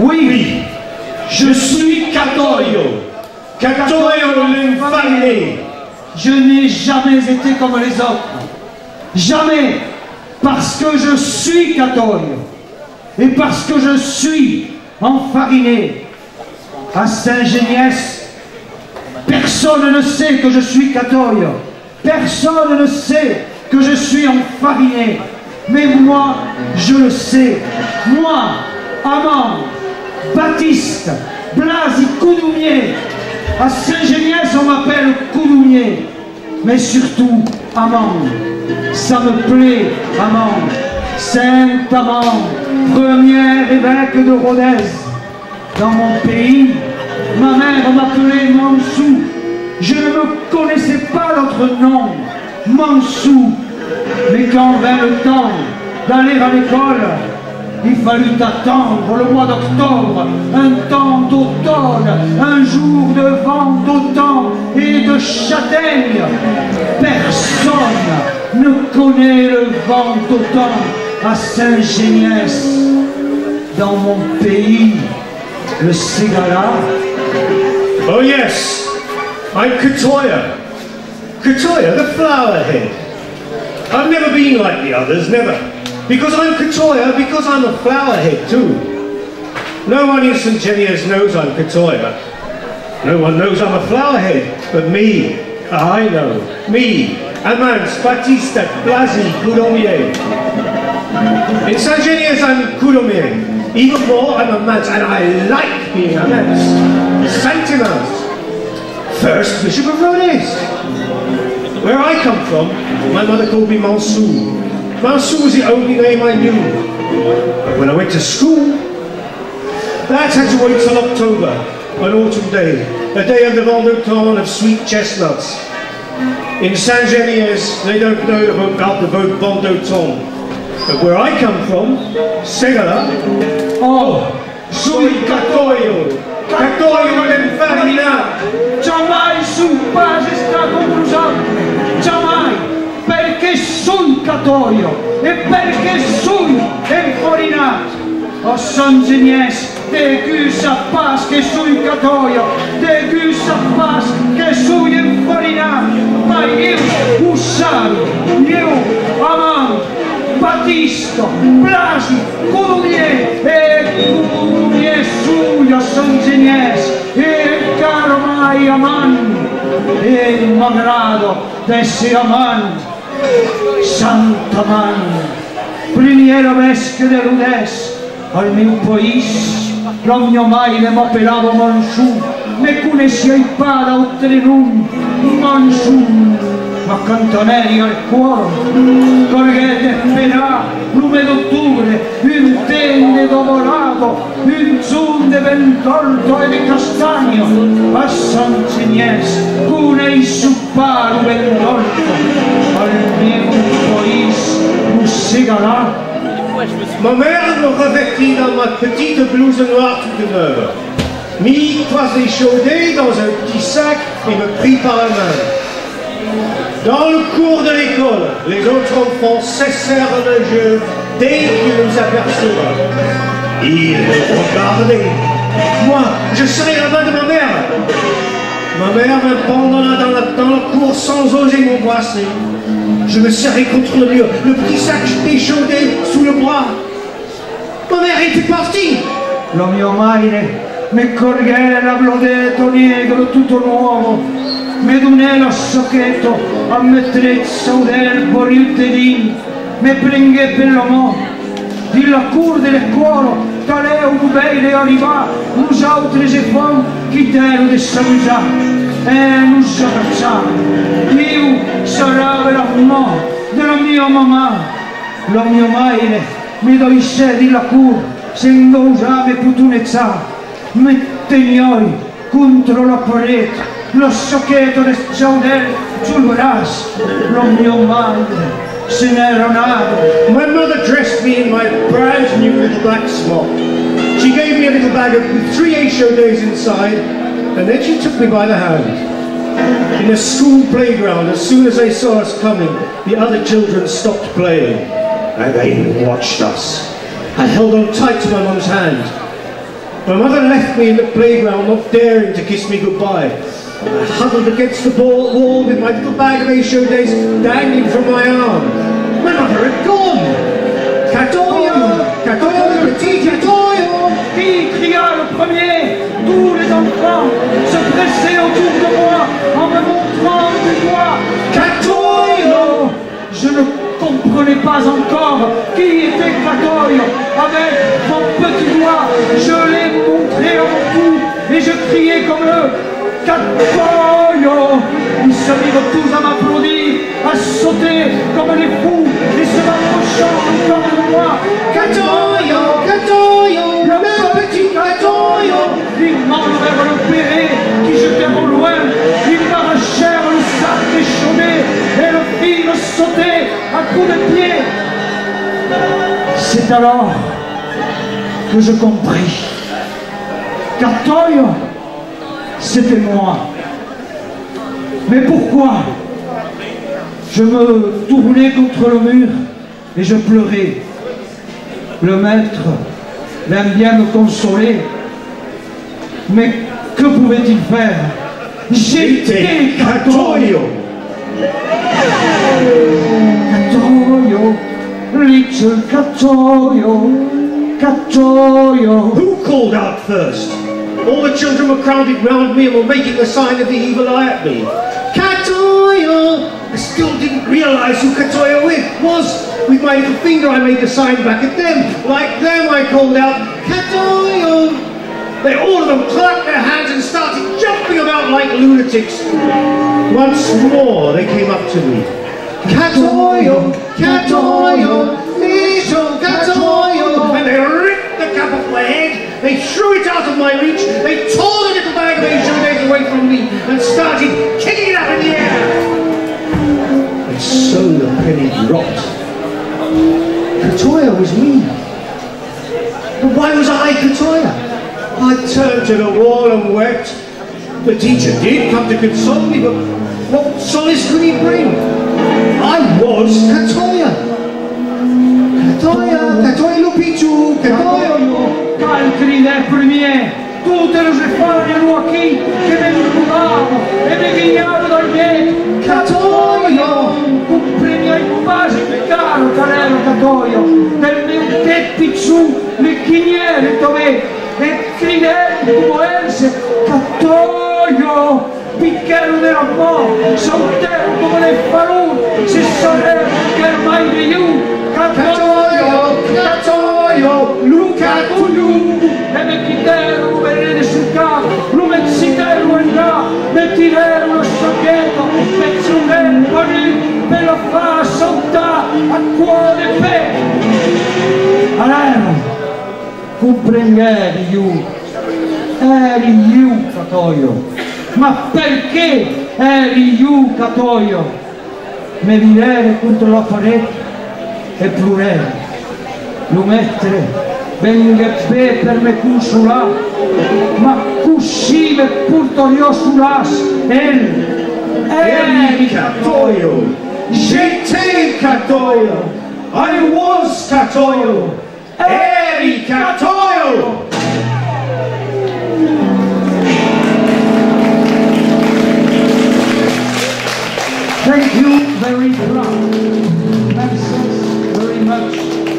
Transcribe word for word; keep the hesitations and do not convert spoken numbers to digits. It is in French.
Oui, oui, je suis Catoio. Catoio l'infamé. Je n'ai jamais été comme les autres. Jamais. Parce que je suis Catoio. Et parce que je suis enfariné. À Saint-Géniès, personne ne sait que je suis Catoio. Personne ne sait que je suis enfariné. Mais moi, je le sais. Moi, Amand, Baptiste, Blasi, Coudoumier. À Saint-Géniès, on m'appelle Coudoumier. Mais surtout, Amand. Ça me plaît, Amand. Saint Amand, premier évêque de Rodez. Dans mon pays, ma mère m'appelait Mansou. Je ne me connaissais pas d'autre nom, Mansou. Mais quand vint le temps d'aller à l'école, il fallut attendre le mois d'octobre, un temps d'automne, un jour de vent d'automne et de châtaigne. Personne ne connaît le vent d'automne à Saint-Géniès. Dans mon pays, le Ségala. Oh yes, I'm Catoia. Catoia, the flowerhead. I've never been like the others, never. Because I'm Catoia, because I'm a flowerhead too. No one in Saint Genius knows I'm Catoia. No one knows I'm a flowerhead, but me, I know. Me, Amance, Baptiste, Blasi, Coudoumier. In Saint Genius I'm Coudoumier. Even more, I'm a Mance, and I like being a Mance. Saint-Amance. First Bishop of Rodez. Where I come from, my mother called me Mansou. Mansou was the only name I knew. But when I went to school, that had to wait till October, an autumn day, a day of the Vendôme of sweet chestnuts. In Saint-Geniès, they don't know about the vote Vendôme. But where I come from, Ségala, oh, sui Catoio, Catoio l'infarina. Jamais sul base sta conclusante, jamais, perché sul Catoio e perché sul infarinato. O Saint-Geniès, de que ça passe che sul Catoio, de que ça passe che sul infarinato. Ma io, Ussaro, io, Amand, Baptiste, Blasi, Coudoumier e Coudoumier sulla Saint-Geniès e caro mai Amand e malgrado d'essere Amand, Sant'Amand, primiero vesque de Rodez, al meu país, l'omnio mai ne m'appellavo Mansou, ne conosciai pas d'altre nom, Mansou. Ma cantoneri al cuore, corghete spera, lume d'ottobre, un tende d'ovolato, un zoom de ventolto e di castagno, a Saint-Geniès, cune insupparo ventolto, al mio país, un Ségala. Ma mère me revêtit dans ma petite blouse noire toute neuve, mit trois échaudés dans un petit sac et me prit par la main. Dans le cours de l'école, les autres enfants cessèrent le jeu dès qu'ils nous aperçurent. Ils me regardaient. Moi, je serrais la main de ma mère. Ma mère m'abandonna dans, la, dans le cours sans oser m'embrasser. Je me serrais contre le mur, le petit sac échaudé sous le bras. Ma mère était partie. Lo mio maire mi corghera la blodetto negro tutto nuovo. Mi donè lo socchetto a metterezza del borildedin, mi prenghe per la mano, di la cur del cuore, tale un bene arriva, nous autres e fam, chi te lo desamusa, e non sa cacciare. Io sarà la mamma della mia mamma, la mia madre mi do sé di la cur, se non usave putunezza, mi tegnoi contro la parete. Lo socchetto del ciaudel sul braccio, lo mio madre se n'era nato. My mother dressed me in my brand new little black smock. She gave me a little bag of, with three échaudés inside, and then she took me by the hand. In a school playground, as soon as they saw us coming, the other children stopped playing, and they watched us. I held on tight to my mum's hand. My mother left me in the playground, not daring to kiss me goodbye. I huddled against the wall with my little bag of Ace days dangling from my arm. My mother had gone. Catoio, Catoio, le petit Catoio. Qui cria le premier? Tous les enfants se pressaient autour de moi en me montrant du doigt. Catoio! Je ne comprenais pas encore qui était Catoio. Avec mon petit doigt, je l'ai montré en tout et je criais comme eux. Catoio! Ils se mirent tous à m'applaudir, à sauter comme des fous et se rapprochant encore de moi. Catoio! Catoio! Le petit Catoio! Ils m'enlevèrent le béret qui jetait au loin. Ils m'arrachèrent le sac échaudé et le firent sauter à coups de pied. C'est alors que je compris. Catoio, c'était moi. Mais pourquoi? Je me tournais contre le mur et je pleurais. Le maître l'aime bien me consoler. Mais que pouvait-il faire? J'étais Catoio. Catoio, little Catoio, Catoio. Who called out first? All the children were crowded round me and were making the sign of the evil eye at me. Catoio! I still didn't realise who Catoio was. With my little finger I made the sign back at them. Like them I called out, Catoio! They all of them clapped their hands and started jumping about like lunatics. Once more they came up to me. Catoio! Catoio! Little Catoio! And they ripped the cap off my head. They threw it out of my reach, they tore the little bag of Ace away from me and started kicking it up in the air. And so the penny dropped. Catoio was me. But why was I Catoio? I turned to the wall and wept. The teacher did come to console me, but what solace could he bring? I was Catoio. Catoio, Catoio Lupichu, Catoio. Calcoli des premiers, tutte le effari qui che mi rubavano e mi ghignavano dal bec. Catoio, comprimi ai basi che caro carello Catoio, del mio che picciù, le chignere dove e cridendo muoversi. Catoio, picchero della mo, soltero come le farù, se sorelle che ormai di io. Catoio, Catoio, Luca Cugliù, e me chiedero come vede sul capo, lo mezzitero in là, me tirero lo sciochetto, me zunello lì, me lo fa saltare a cuore pe. Allora, comprendevi io, eri io Catoio, ma perché eri io Catoio? Me virere contro la parete e plurere, lo mettere, venga pe per me consolare, ma così me porto sull'as, el, eri Catoio, j'étais Catoio, I was Catoio, eri Catoio. Thank you very much. Thanks very much.